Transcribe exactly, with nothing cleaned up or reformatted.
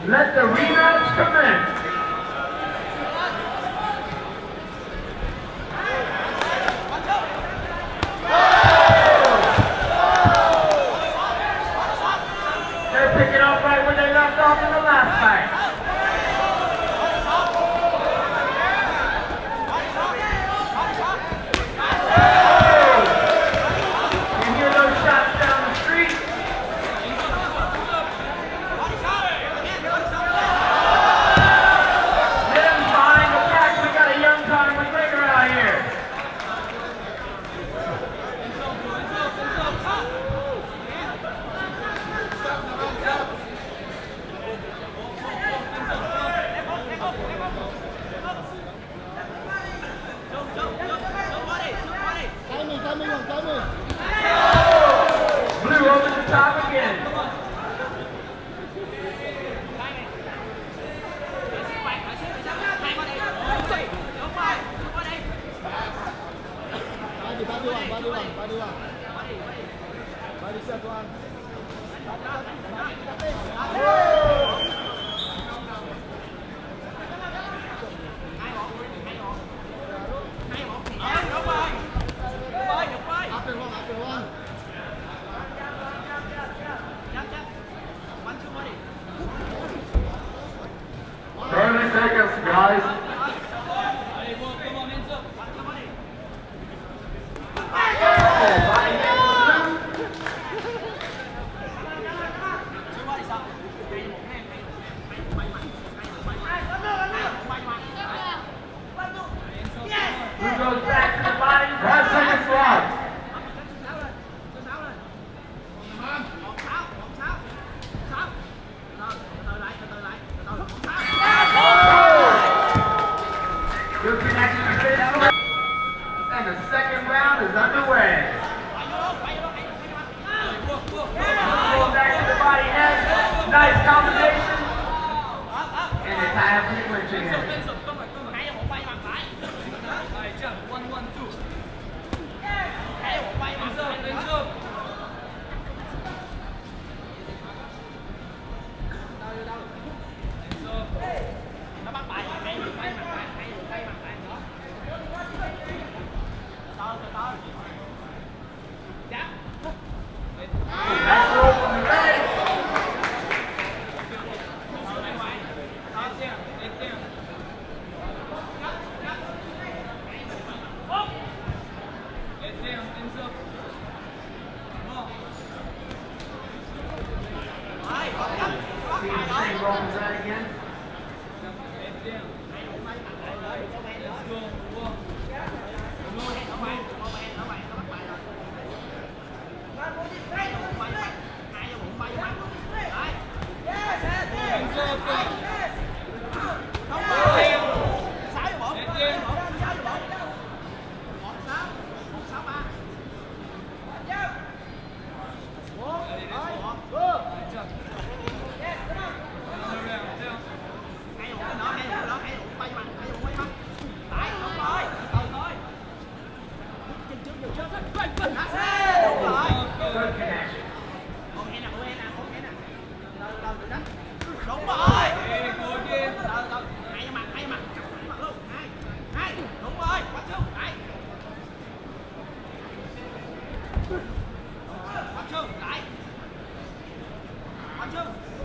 Let the rematch commence. They're picking up right where they left off in the last fight. Blue over the top again. thirty seconds, guys. Who goes back to the body? Five seconds left. Good connection to this. And the second round is underway. Pull back to the body head. Nice combination. And they tie up the clinching head. Rolls that again. Đúng rồi. Hai mặt, hai mặt, chặt mặt luôn. Hai, hai, đúng rồi, quay xuống, lại. Quay xuống, lại. Quay xuống.